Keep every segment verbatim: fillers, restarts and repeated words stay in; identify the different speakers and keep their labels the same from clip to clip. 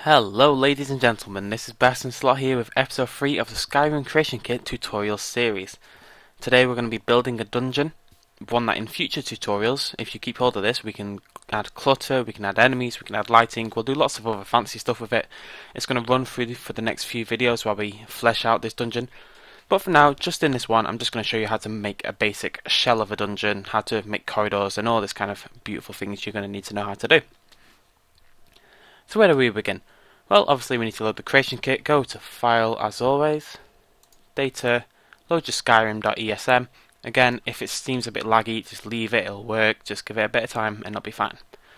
Speaker 1: Hello ladies and gentlemen, this is Bethesda here with episode three of the Skyrim Creation Kit tutorial series. Today we're going to be building a dungeon, one that in future tutorials, if you keep hold of this, we can add clutter, we can add enemies, we can add lighting, we'll do lots of other fancy stuff with it. It's going to run through for the next few videos while we flesh out this dungeon. But for now, just in this one, I'm just going to show you how to make a basic shell of a dungeon, how to make corridors and all this kind of beautiful things you're going to need to know how to do. So where do we begin? Well, obviously we need to load the creation kit. Go to File as always, Data, load your Skyrim.esm. Again, if it seems a bit laggy, just leave it, it'll work. Just give it a bit of time and it'll be fine.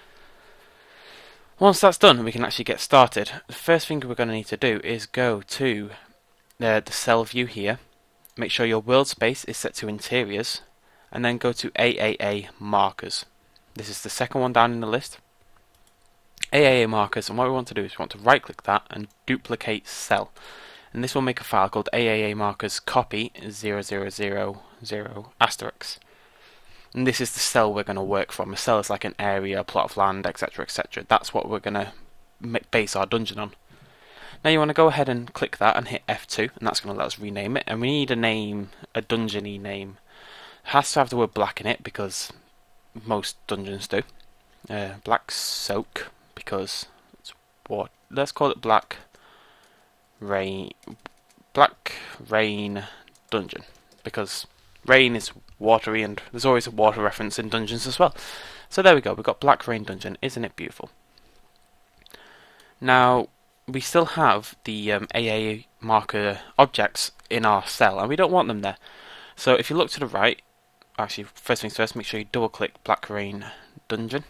Speaker 1: Once that's done, we can actually get started. The first thing we're going to need to do is go to the, the cell view here. Make sure your world space is set to interiors, and then go to A A A markers. This is the second one down in the list. A A A markers, and what we want to do is we want to right click that and duplicate cell, and this will make a file called A A A markers copy zero zero zero zero asterisk, and this is the cell we're going to work from. A cell is like an area, a plot of land, etc, etc. That's what we're going to base our dungeon on. Now you want to go ahead and click that and hit F two, and that's going to let us rename it, and we need a name, a dungeony name. It has to have the word black in it because most dungeons do. uh, Black Soak, because it's what, let's call it Black Rain Black Rain Dungeon, because rain is watery and there's always a water reference in dungeons as well. So there we go, we've got Black Rain Dungeon. Isn't it beautiful? Now we still have the um, A A A marker objects in our cell and we don't want them there. So if you look to the right, actually first things first, make sure you double click Black Rain Dungeon.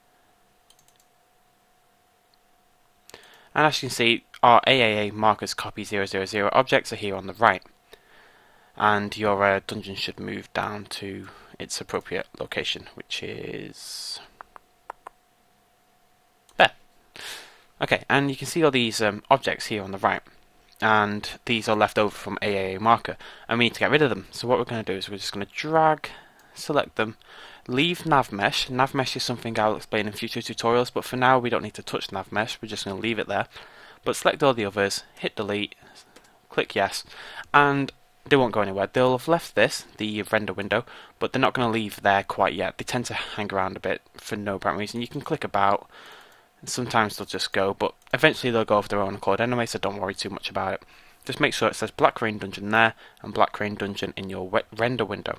Speaker 1: And as you can see, our A A A markers copy zero zero zero objects are here on the right. And your uh, dungeon should move down to its appropriate location, which is there. Okay, and you can see all these um, objects here on the right. And these are left over from A A A marker. And we need to get rid of them. So what we're going to do is we're just going to drag, select them, leave nav mesh. Nav mesh is something I'll explain in future tutorials, but for now we don't need to touch nav mesh, we're just going to leave it there. But select all the others, hit delete, click yes, and they won't go anywhere. They'll have left this, the render window, but they're not going to leave there quite yet. They tend to hang around a bit for no apparent reason. You can click about, and sometimes they'll just go, but eventually they'll go of their own accord anyway, so don't worry too much about it. Just make sure it says Black Rain Dungeon there, and Black Rain Dungeon in your render window.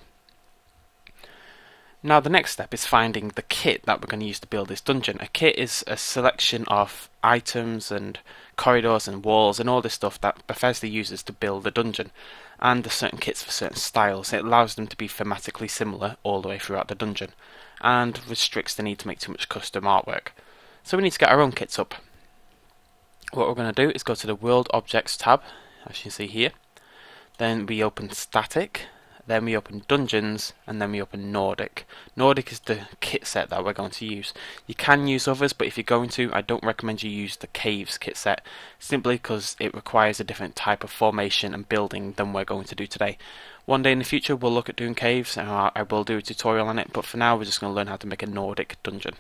Speaker 1: Now the next step is finding the kit that we're going to use to build this dungeon. A kit is a selection of items and corridors and walls and all this stuff that Bethesda uses to build a dungeon. And there's certain kits for certain styles. It allows them to be thematically similar all the way throughout the dungeon, and restricts the need to make too much custom artwork. So we need to get our own kits up. What we're going to do is go to the World Objects tab, as you can see here. Then we open Static. Then we open Dungeons, and then we open Nordic. Nordic is the kit set that we're going to use. You can use others, but if you're going to, I don't recommend you use the Caves kit set, simply because it requires a different type of formation and building than we're going to do today. One day in the future we'll look at doing caves, and I will do a tutorial on it, but for now we're just going to learn how to make a Nordic dungeon.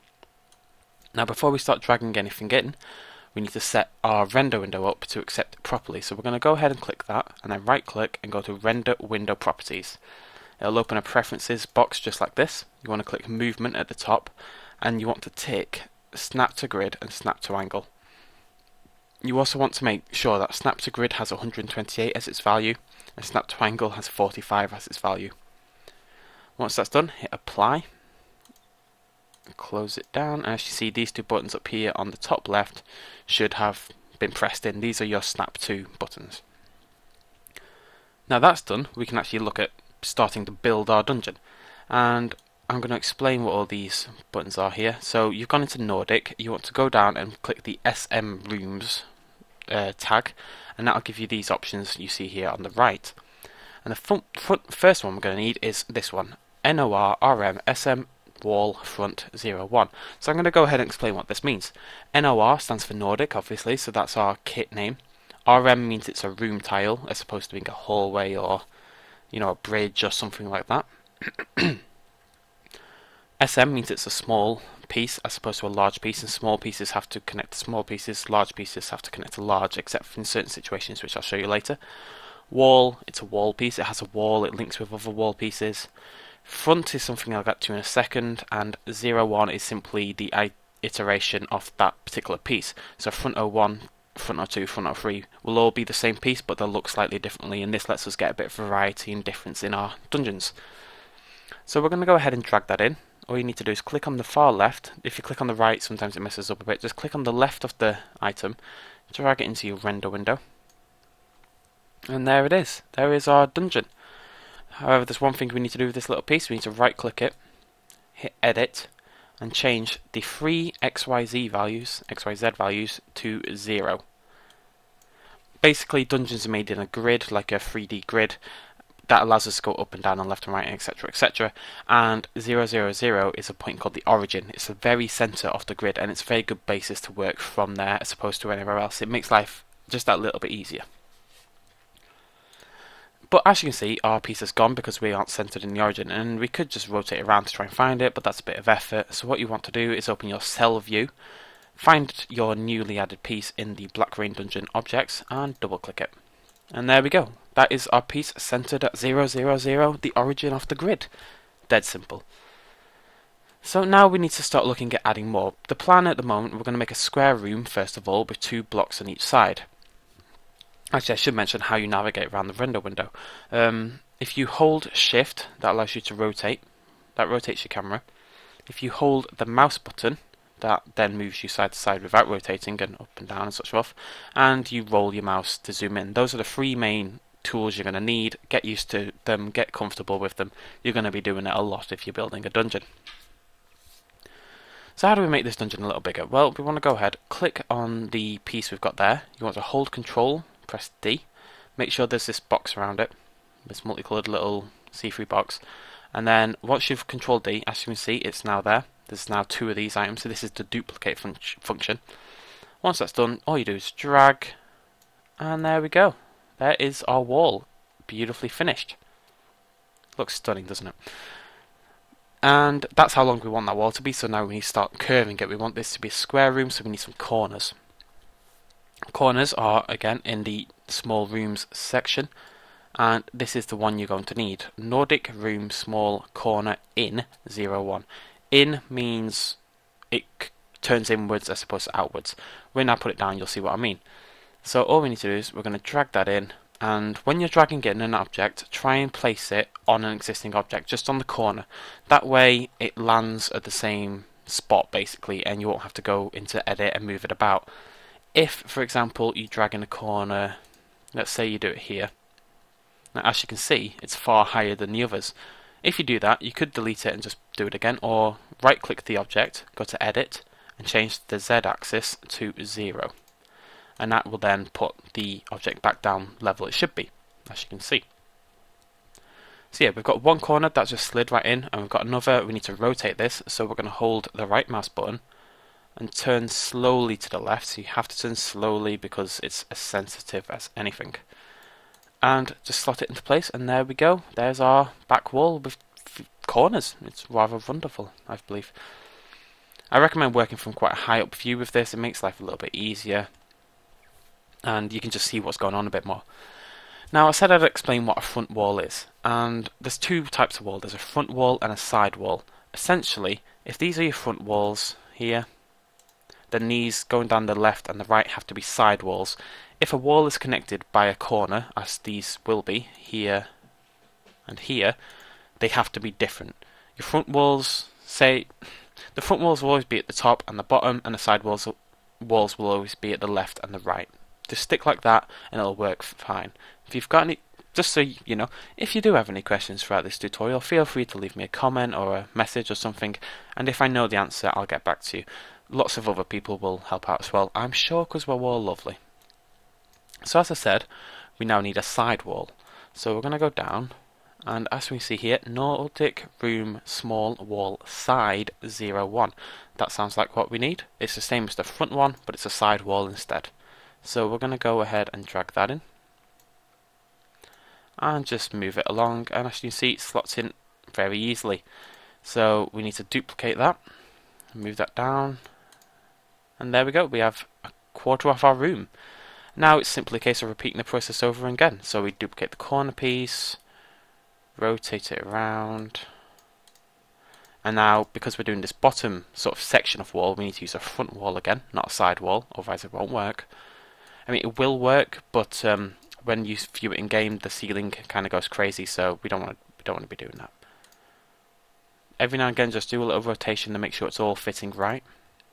Speaker 1: Now before we start dragging anything in, we need to set our render window up to accept it properly. So we're going to go ahead and click that, and then right click and go to Render Window Properties. It'll open a preferences box just like this. You want to click Movement at the top, and you want to tick Snap to Grid and Snap to Angle. You also want to make sure that Snap to Grid has one hundred twenty-eight as its value, and Snap to Angle has forty-five as its value. Once that's done, hit Apply. Close it down, and as you see, these two buttons up here on the top left should have been pressed in. These are your snap to buttons. Now that's done, we can actually look at starting to build our dungeon, and I'm going to explain what all these buttons are here. So you've gone into Nordic, you want to go down and click the S M Rooms uh, tag, and that'll give you these options you see here on the right. And the front, front, first one we're going to need is this one, N O R R M S M Wall Front zero one. So I'm going to go ahead and explain what this means. N O R stands for Nordic, obviously, so that's our kit name. R M means it's a room tile, as opposed to being a hallway or, you know, a bridge or something like that. S M means it's a small piece as opposed to a large piece, and small pieces have to connect to small pieces, large pieces have to connect to large, except for in certain situations which I'll show you later. Wall, it's a wall piece, it has a wall, it links with other wall pieces. Front is something I'll get to in a second, and zero one is simply the iteration of that particular piece. So front oh one, front oh two, front oh three will all be the same piece, but they'll look slightly differently, and this lets us get a bit of variety and difference in our dungeons. So we're going to go ahead and drag that in. All you need to do is click on the far left. If you click on the right, sometimes it messes up a bit. Just click on the left of the item, drag it into your render window, and there it is. There is our dungeon. However, there's one thing we need to do with this little piece. We need to right click it, hit edit, and change the three X Y Z values, X Y Z values to zero. Basically, dungeons are made in a grid, like a three D grid, that allows us to go up and down and left and right, etc, etc, and zero zero zero is a point called the origin. It's the very center of the grid, and it's a very good basis to work from there as opposed to anywhere else. It makes life just that little bit easier. But as you can see, our piece is gone because we aren't centered in the origin, and we could just rotate around to try and find it, but that's a bit of effort. So what you want to do is open your cell view, find your newly added piece in the Black Rain Dungeon objects, and double click it. And there we go. That is our piece centered at zero zero zero, the origin of the grid. Dead simple. So now we need to start looking at adding more. The plan at the moment, we're going to make a square room first of all with two blocks on each side. Actually, I should mention how you navigate around the render window. Um, if you hold shift, that allows you to rotate. That rotates your camera. If you hold the mouse button, that then moves you side to side without rotating and up and down and such forth. And you roll your mouse to zoom in. Those are the three main tools you're going to need. Get used to them, get comfortable with them. You're going to be doing it a lot if you're building a dungeon. So how do we make this dungeon a little bigger? Well, we want to go ahead, click on the piece we've got there. You want to hold control, press D. Make sure there's this box around it, this multicoloured little see-through box. And then once you've controlled D, as you can see, it's now there. There's now two of these items, so this is the duplicate fun function. Once that's done, all you do is drag, and there we go. There is our wall, beautifully finished. Looks stunning, doesn't it? And that's how long we want that wall to be, so now we need to start curving it. We want this to be a square room, so we need some corners. Corners are, again, in the small rooms section, and this is the one you're going to need. Nordic room small corner in zero one. In means it turns inwards as opposed to outwards. When I put it down, you'll see what I mean. So all we need to do is we're going to drag that in, and when you're dragging it in an object, try and place it on an existing object, just on the corner. That way it lands at the same spot basically, and you won't have to go into edit and move it about. If, for example, you drag in a corner, let's say you do it here. Now, as you can see, it's far higher than the others. If you do that, you could delete it and just do it again, or right-click the object, go to Edit, and change the Z-axis to zero. And that will then put the object back down level it should be, as you can see. So yeah, we've got one corner that just slid right in, and we've got another. We need to rotate this, so we're going to hold the right mouse button and turn slowly to the left. So you have to turn slowly because it's as sensitive as anything. And just slot it into place, and there we go. There's our back wall with corners. It's rather wonderful, I believe. I recommend working from quite a high up view with this. It makes life a little bit easier, and you can just see what's going on a bit more. Now, I said I'd explain what a front wall is, and there's two types of wall. There's a front wall and a side wall. Essentially, if these are your front walls here, then these going down the left and the right have to be side walls. If a wall is connected by a corner, as these will be, here and here, they have to be different. Your front walls, say, the front walls will always be at the top and the bottom, and the side walls, walls will always be at the left and the right. Just stick like that and it'll work fine. If you've got any, just so you know, if you do have any questions throughout this tutorial, feel free to leave me a comment or a message or something, and if I know the answer, I'll get back to you. Lots of other people will help out as well, I'm sure, because we're all lovely. So as I said, we now need a side wall. So we're going to go down, and as we see here, Nordic room small wall side zero one. That sounds like what we need. It's the same as the front one, but it's a side wall instead. So we're going to go ahead and drag that in, and just move it along, and as you can see, it slots in very easily. So we need to duplicate that, move that down, and there we go. We have a quarter of our room. Now it's simply a case of repeating the process over again. So we duplicate the corner piece, rotate it around, and now because we're doing this bottom sort of section of wall, we need to use a front wall again, not a side wall, otherwise it won't work. I mean, it will work, but um, when you view it in game, the ceiling kind of goes crazy, so we don't want to we don't want to be doing that. Every now and again, just do a little rotation to make sure it's all fitting right,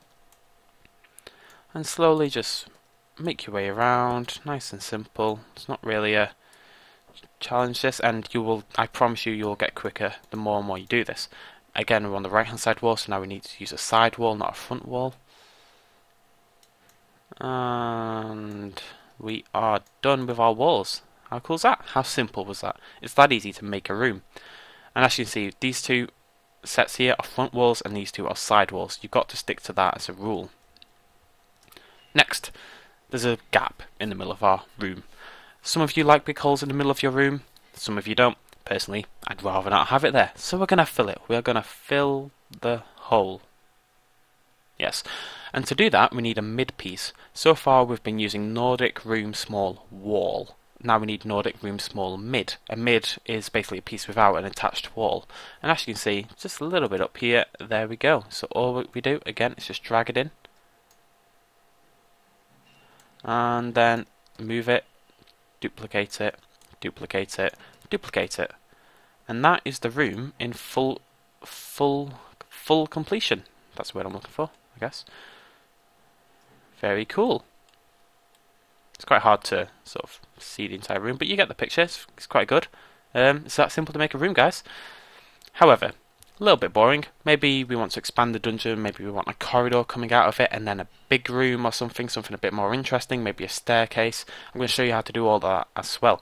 Speaker 1: and slowly just make your way around, nice and simple. It's not really a challenge this, and you will. I promise you, you'll get quicker the more and more you do this. Again, we're on the right hand side wall, so now we need to use a side wall, not a front wall. And we are done with our walls. How cool is that? How simple was that? It's that easy to make a room. And as you can see, these two sets here are front walls and these two are side walls. You've got to stick to that as a rule. Next, there's a gap in the middle of our room. Some of you like big holes in the middle of your room, some of you don't. Personally, I'd rather not have it there. So we're going to fill it. We're going to fill the hole. Yes. And to do that, we need a mid piece. So far, we've been using Nordic room small wall. Now we need Nordic room small mid. A mid is basically a piece without an attached wall. And as you can see, just a little bit up here, there we go. So all we do, again, is just drag it in. And then move it, duplicate it, duplicate it, duplicate it. And that is the room in full, full, full completion. That's what I'm looking for, I guess. Very cool. It's quite hard to sort of see the entire room, but you get the picture. It's, it's quite good. Um, it's that simple to make a room, guys. However, a little bit boring. Maybe we want to expand the dungeon. Maybe we want a corridor coming out of it, and then a big room or something, something a bit more interesting. Maybe a staircase. I'm going to show you how to do all that as well.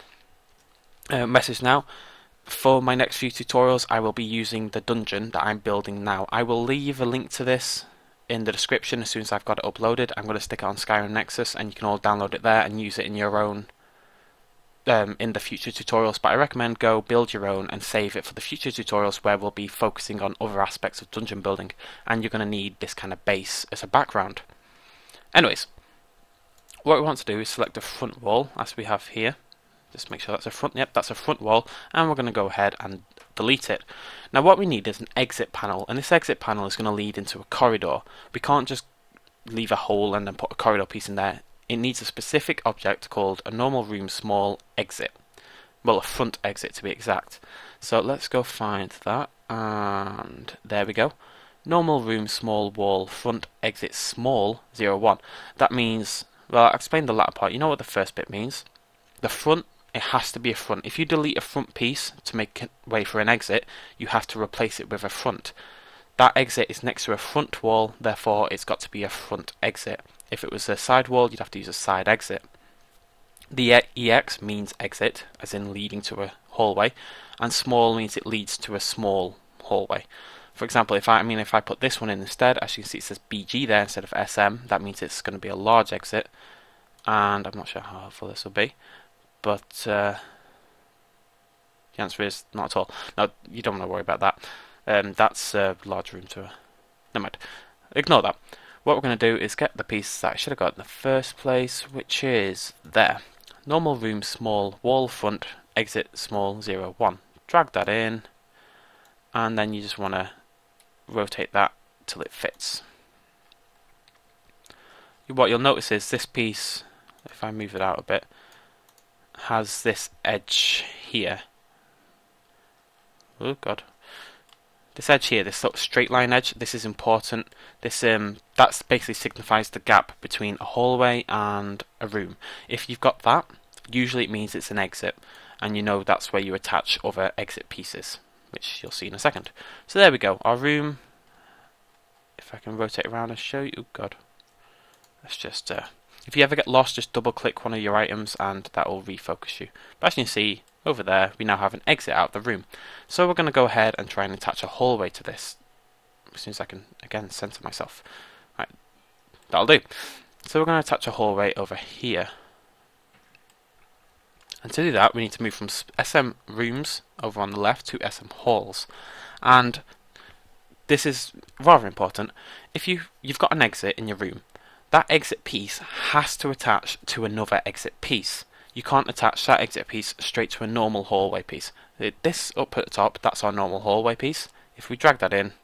Speaker 1: Uh, message now. For my next few tutorials, I will be using the dungeon that I'm building now. I will leave a link to this in the description as soon as I've got it uploaded. I'm going to stick it on Skyrim Nexus, and you can all download it there and use it in your own um, in the future tutorials. But I recommend go build your own and save it for the future tutorials where we'll be focusing on other aspects of dungeon building, and you're going to need this kind of base as a background. Anyways, what we want to do is select a front wall as we have here. Just make sure that's a front, yep, that's a front wall, and we're going to go ahead and delete it. Now what we need is an exit panel, and this exit panel is going to lead into a corridor. We can't just leave a hole and then put a corridor piece in there. It needs a specific object called a normal room small exit. Well, a front exit to be exact. So let's go find that, and there we go. Normal room small wall front exit small zero one. That means, well, I'll explain the latter part. You know what the first bit means? The front, it has to be a front. If you delete a front piece to make way for an exit, you have to replace it with a front. That exit is next to a front wall, therefore it's got to be a front exit. If it was a side wall, you'd have to use a side exit. The E X means exit, as in leading to a hallway, and small means it leads to a small hallway. For example, if I, I mean if I put this one in instead, as you can see it says B G there instead of S M, that means it's going to be a large exit, and I'm not sure how helpful this will be. But uh, the answer is not at all. No, you don't want to worry about that. Um, that's a large room to a... Never mind. Ignore that. What we're going to do is get the piece that I should have got in the first place, which is there. Normal room small wall front exit small zero one. Drag that in, and then you just want to rotate that till it fits. What you'll notice is this piece, if I move it out a bit, has this edge here. Oh god. This edge here, this sort of straight line edge, this is important. This um that's basically signifies the gap between a hallway and a room. If you've got that, usually it means it's an exit, and you know that's where you attach other exit pieces, which you'll see in a second. So there we go, our room. If I can rotate around and show you, oh god. Let's just uh if you ever get lost, just double click one of your items and that will refocus you. But as you can see, over there, we now have an exit out of the room. So we're going to go ahead and try and attach a hallway to this. As soon as I can, again, center myself. Right, that'll do. So we're going to attach a hallway over here. And to do that, we need to move from S M rooms over on the left to S M halls. And this is rather important. If you, you've got an exit in your room, that exit piece has to attach to another exit piece. You can't attach that exit piece straight to a normal hallway piece. This up at the top, that's our normal hallway piece. If we drag that in,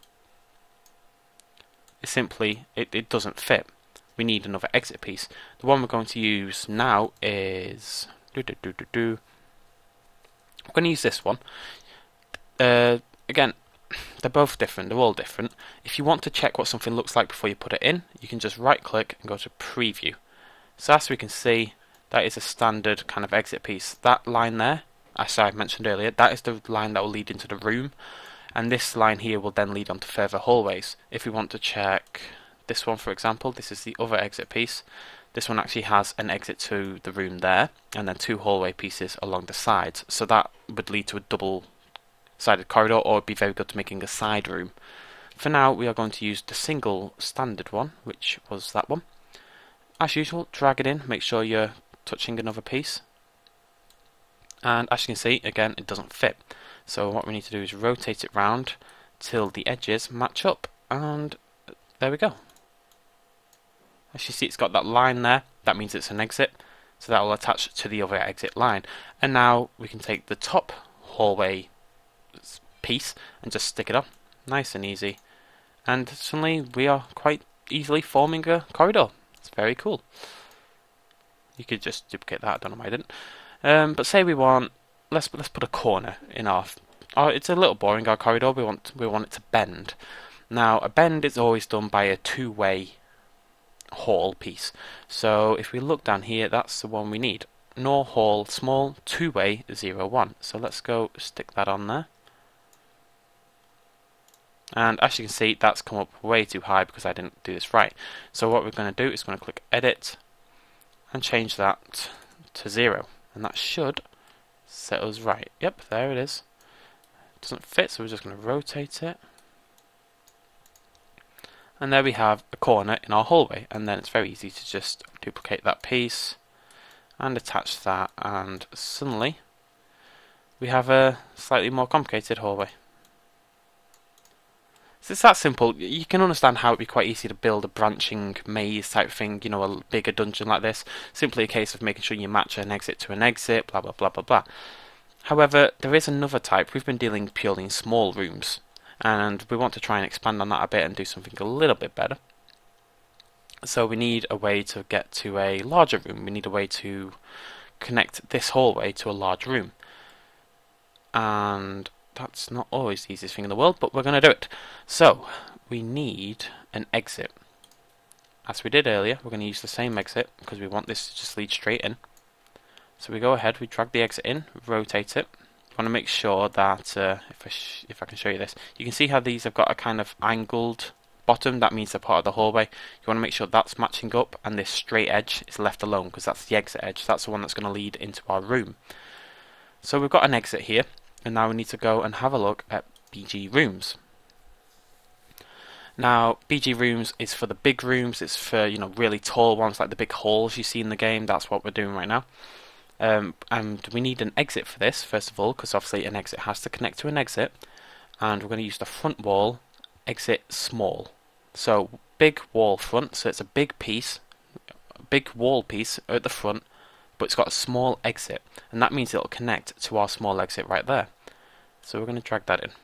Speaker 1: it simply, it, it doesn't fit. We need another exit piece. The one we're going to use now is, doo -doo -doo -doo -doo. I'm going to use this one. Uh, again, they're both different, they're all different. If you want to check what something looks like before you put it in, you can just right click and go to preview. So as we can see, that is a standard kind of exit piece. That line there, as I mentioned earlier, that is the line that will lead into the room, and this line here will then lead on to further hallways. If we want to check this one, for example, this is the other exit piece. This one actually has an exit to the room there, and then two hallway pieces along the sides, so that would lead to a double sided corridor, or it'd be very good to making a side room. For now, we are going to use the single standard one, which was that one. As usual, drag it in, make sure you're touching another piece, and as you can see, again, it doesn't fit. So what we need to do is rotate it round till the edges match up, and there we go. As you see, it's got that line there, that means it's an exit, so that will attach to the other exit line. And now we can take the top hallway piece and just stick it on, nice and easy, and suddenly we are quite easily forming a corridor. It's very cool. You could just duplicate that, I don't know why I didn't. Um, but say we want, let's let's put a corner in our, oh, it's a little boring, our corridor, we want we want it to bend. Now a bend is always done by a two-way hall piece, so if we look down here, that's the one we need. Nor hall small two-way zero one. So let's go stick that on there. And as you can see, that's come up way too high because I didn't do this right. So what we're going to do is going to click edit and change that to zero, and that should set us right. Yep, there it is. It doesn't fit, so we're just going to rotate it. And there we have a corner in our hallway, and then it's very easy to just duplicate that piece and attach that, and suddenly we have a slightly more complicated hallway. So it's that simple. You can understand how it'd be quite easy to build a branching maze type thing, you know, a bigger dungeon like this. Simply a case of making sure you match an exit to an exit, blah blah blah blah blah. However, there is another type. We've been dealing purely in small rooms, and we want to try and expand on that a bit and do something a little bit better. So we need a way to get to a larger room. We need a way to connect this hallway to a large room. And that's not always the easiest thing in the world, but we're going to do it. So we need an exit. As we did earlier, we're going to use the same exit because we want this to just lead straight in. So we go ahead, we drag the exit in, rotate it. We want to make sure that, uh, if, I sh if I can show you this, you can see how these have got a kind of angled bottom. That means they're part of the hallway. You want to make sure that's matching up, and this straight edge is left alone because that's the exit edge. That's the one that's going to lead into our room. So we've got an exit here, and now we need to go and have a look at B G rooms. Now, B G rooms is for the big rooms. It's for, you know, really tall ones like the big halls you see in the game. That's what we're doing right now. Um, and we need an exit for this, first of all, because obviously an exit has to connect to an exit. And we're going to use the front wall, exit small. So big wall front, so it's a big piece, a big wall piece at the front, but it's got a small exit, and that means it'll connect to our small exit right there. So we're going to drag that in.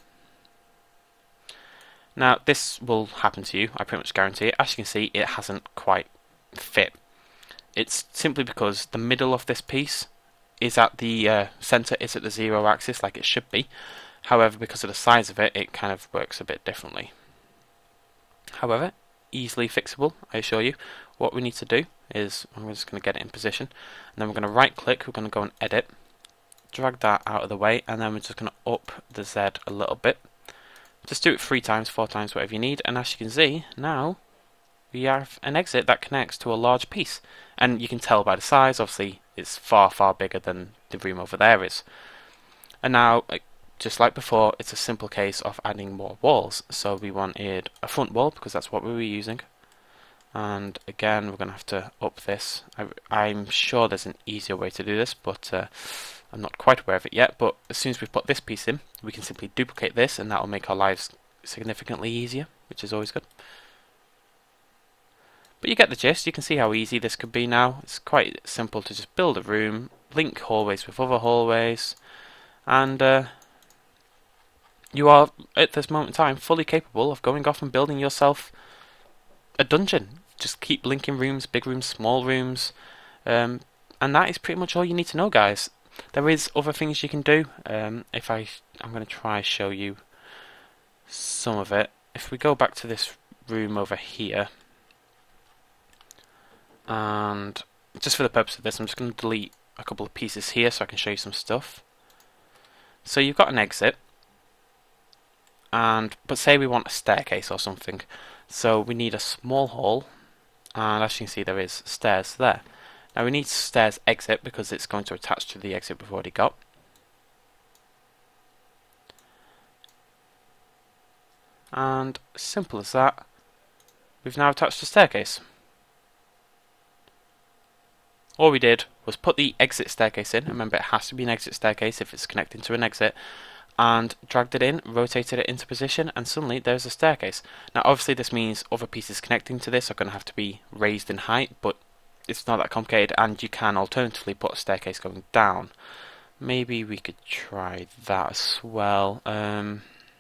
Speaker 1: Now this will happen to you, I pretty much guarantee it. As you can see, it hasn't quite fit. It's simply because the middle of this piece is at the uh, center, is at the zero axis like it should be. However, because of the size of it, it kind of works a bit differently. However, easily fixable, I assure you. What we need to do is, I'm just going to get it in position, and then we're going to right click, we're going to go and edit, drag that out of the way, and then we're just going to up the Z a little bit. Just do it three times, four times, whatever you need, and as you can see, now we have an exit that connects to a large piece. And you can tell by the size, obviously it's far, far bigger than the room over there is. And now, just like before, it's a simple case of adding more walls. So we wanted a front wall, because that's what we were using. And again, we're going to have to up this. I, I'm sure there's an easier way to do this, but uh, I'm not quite aware of it yet. But as soon as we put this piece in, we can simply duplicate this, and that will make our lives significantly easier, which is always good. But you get the gist. You can see how easy this could be now. It's quite simple to just build a room, link hallways with other hallways, and uh, you are, at this moment in time, fully capable of going off and building yourself a dungeon. Just keep linking rooms, big rooms, small rooms, um, and that is pretty much all you need to know, guys. There is other things you can do. Um, if I, I'm going to try show you some of it. If we go back to this room over here, and just for the purpose of this, I'm just going to delete a couple of pieces here so I can show you some stuff. So you've got an exit, and but say we want a staircase or something, so we need a small hall, and as you can see there is stairs there. Now we need stairs exit because it's going to attach to the exit we've already got. And simple as that, we've now attached a staircase. All we did was put the exit staircase in. Remember, it has to be an exit staircase if it's connecting to an exit, and dragged it in, rotated it into position, and suddenly there's a staircase. Now obviously this means other pieces connecting to this are going to have to be raised in height, but it's not that complicated, and you can alternatively put a staircase going down. Maybe we could try that as well. Um,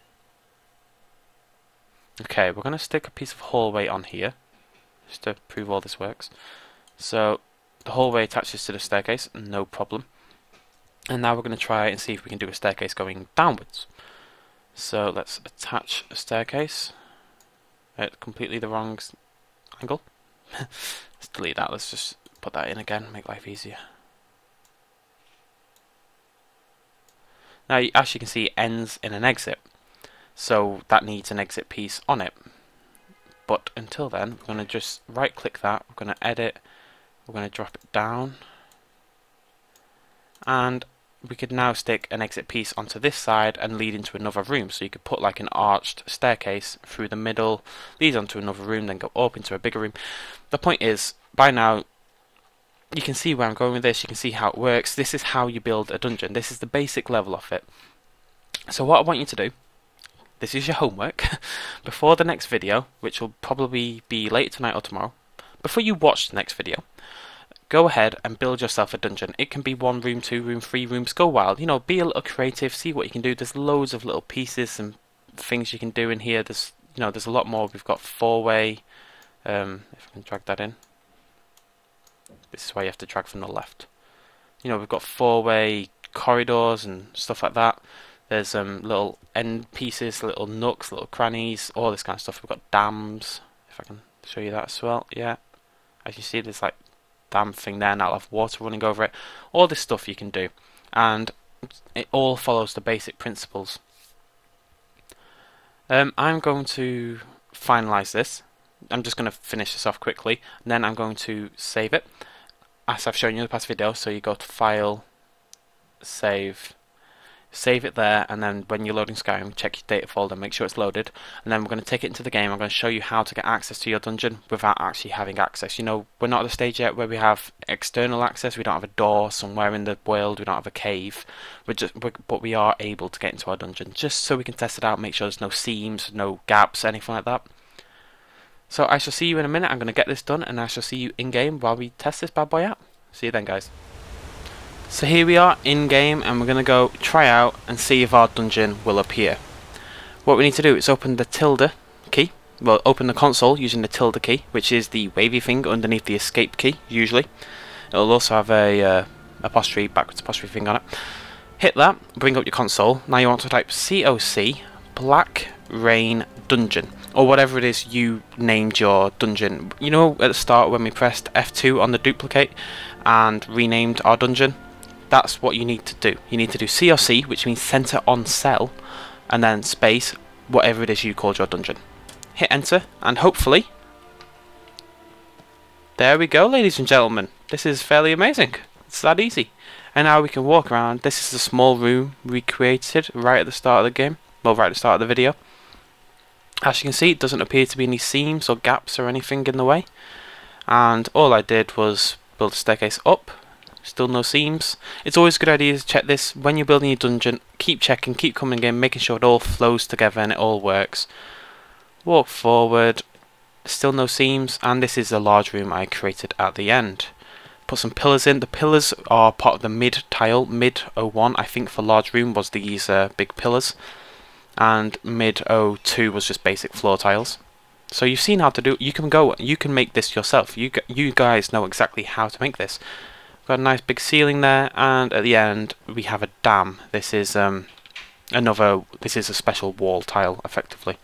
Speaker 1: okay, we're going to stick a piece of hallway on here, just to prove all this works. So the hallway attaches to the staircase, no problem. And now we're going to try and see if we can do a staircase going downwards. So let's attach a staircase at completely the wrong angle. Let's delete that, let's just put that in again, make life easier. Now as you can see, it ends in an exit, so that needs an exit piece on it. But until then, we're going to just right click that, we're going to edit, we're going to drop it down, and we could now stick an exit piece onto this side and lead into another room. So you could put like an arched staircase through the middle, lead onto another room, then go up into a bigger room. The point is, by now, you can see where I'm going with this, you can see how it works. This is how you build a dungeon. This is the basic level of it. So what I want you to do, this is your homework, before the next video, which will probably be late tonight or tomorrow, before you watch the next video, go ahead and build yourself a dungeon. It can be one room, two room, three rooms, go wild. You know, be a little creative, see what you can do. There's loads of little pieces and things you can do in here. There's, you know, there's a lot more. We've got four-way, um, if I can drag that in. This is why you have to drag from the left. You know, we've got four-way corridors and stuff like that. There's um, little end pieces, little nooks, little crannies, all this kind of stuff. We've got dams, if I can show you that as well. Yeah, as you see, there's like dam thing there, and that'll have water running over it. All this stuff you can do, and it all follows the basic principles. Um, I'm going to finalize this. I'm just going to finish this off quickly, and then I'm going to save it, as I've shown you in the past video. So you go to File, Save, save it there, and then when you're loading Skyrim, check your data folder, make sure it's loaded, and then we're going to take it into the game. I'm going to show you how to get access to your dungeon without actually having access. You know, we're not at the stage yet where we have external access. We don't have a door somewhere in the world, we don't have a cave, we're just, we're, but we are able to get into our dungeon, just so we can test it out, make sure there's no seams, no gaps, anything like that. So I shall see you in a minute. I'm going to get this done, and I shall see you in game while we test this bad boy out. See you then, guys. So here we are in game, and we're going to go try out and see if our dungeon will appear. What we need to do is open the tilde key, well, open the console using the tilde key, which is the wavy thing underneath the escape key, usually. It'll also have a uh, apostrophe, backwards apostrophe thing on it. Hit that, bring up your console. Now you want to type C O C Black Rain Dungeon, or whatever it is you named your dungeon. You know, at the start when we pressed F two on the duplicate and renamed our dungeon? That's what you need to do. You need to do C O C, which means center on cell, and then space, whatever it is you called your dungeon. Hit enter, and hopefully, there we go, ladies and gentlemen. This is fairly amazing. It's that easy. And now we can walk around. This is a small room we created right at the start of the game. Well, right at the start of the video. As you can see, it doesn't appear to be any seams or gaps or anything in the way. And all I did was build a staircase up, Still no seams. It's always a good idea to check this when you're building your dungeon. Keep checking, keep coming in, making sure it all flows together and it all works. Walk forward. Still no seams, and this is a large room I created at the end. Put some pillars in. The pillars are part of the mid tile. Mid oh one, I think, for large room was these uh, big pillars, and mid oh two was just basic floor tiles. So you've seen how to do it. You can go, you can make this yourself. You you guys know exactly how to make this. Got a nice big ceiling there, and at the end we have a dam. This is um another. This is a special wall tile, effectively.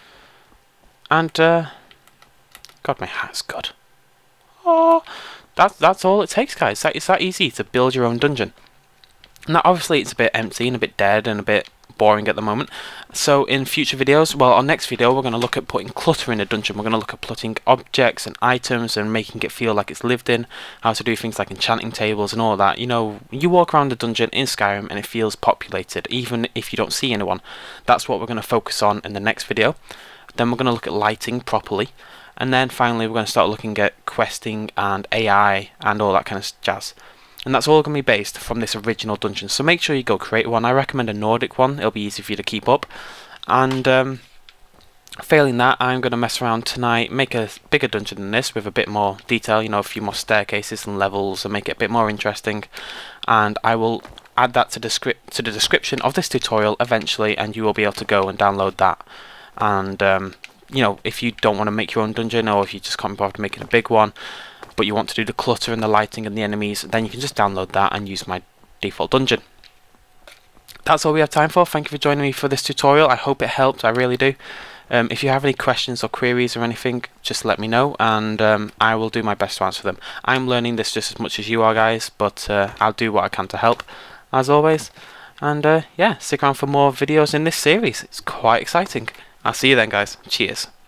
Speaker 1: And uh, God, my hat's good. Oh, that's that's all it takes, guys. That it's that easy to build your own dungeon. Now, obviously, it's a bit empty and a bit dead and a bit boring at the moment. So in future videos, well, our next video, we're going to look at putting clutter in a dungeon. We're going to look at putting objects and items and making it feel like it's lived in, how to do things like enchanting tables and all that. You know, you walk around a dungeon in Skyrim and it feels populated, even if you don't see anyone. That's what we're going to focus on in the next video. Then we're going to look at lighting properly. And then finally, we're going to start looking at questing and A I and all that kind of jazz. And that's all going to be based from this original dungeon. So make sure you go create one. I recommend a Nordic one. It'll be easy for you to keep up. And um, failing that, I'm going to mess around tonight, make a bigger dungeon than this with a bit more detail, you know, a few more staircases and levels, and make it a bit more interesting. And I will add that to, descri to the description of this tutorial eventually, and you will be able to go and download that. And, um, you know, if you don't want to make your own dungeon, or if you just can't be bothered making a big one, but you want to do the clutter and the lighting and the enemies, then you can just download that and use my default dungeon. That's all we have time for. Thank you for joining me for this tutorial. I hope it helped. I really do. Um, if you have any questions or queries or anything, just let me know, and um, I will do my best to answer them. I'm learning this just as much as you are, guys, but uh, I'll do what I can to help, as always. And uh, yeah, stick around for more videos in this series. It's quite exciting. I'll see you then, guys. Cheers.